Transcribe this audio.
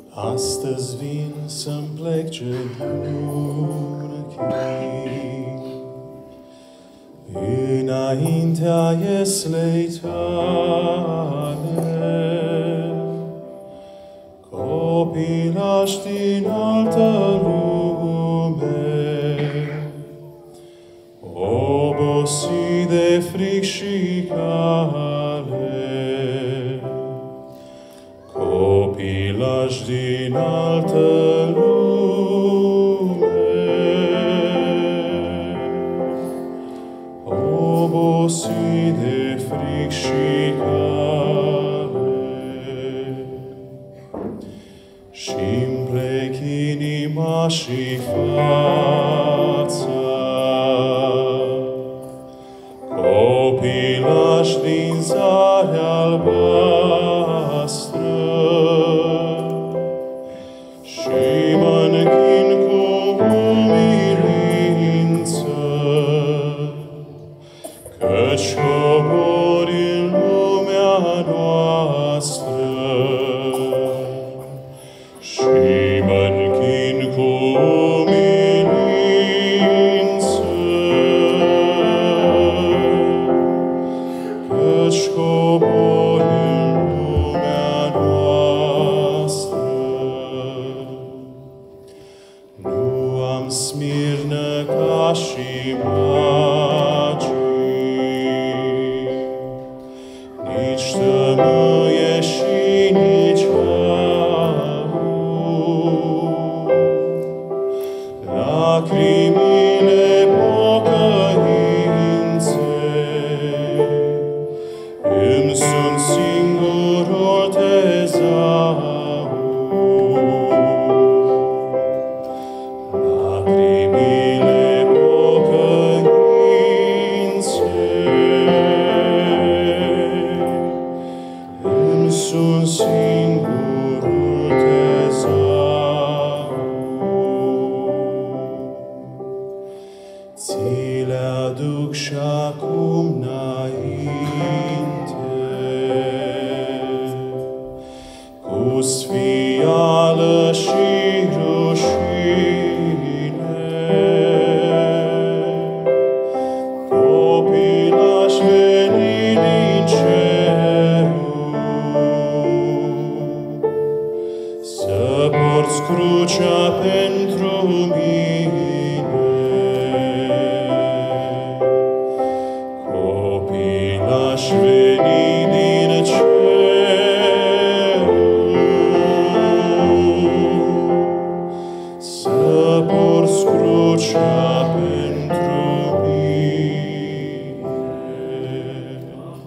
Astăzi vin să-mi plec genunchii înaintea ieslei tale, copilași din altă lume, obosit de fric și cale. Copilași din altă lume, obosit de fric și cale, și-mi plec inima și fața, copilași din zare albastră, și mă închin cu umilință, căci cobori în lumea noastră. Și mă închin cu umilință, căci cobori în lumea noastră. Nu am smirnă ca și magii, nici tămâie și nici aur. Lacrimile pocăinței îmi sunt singurul tezaur. Lacrimile pocăinței îmi sunt singurul tezaur. Ți le aduc și acum înainte, cu sfială și rușine, copilași veni din cerul, să porți crucea pentru mine. Copilași veni din cerul, să porți crucea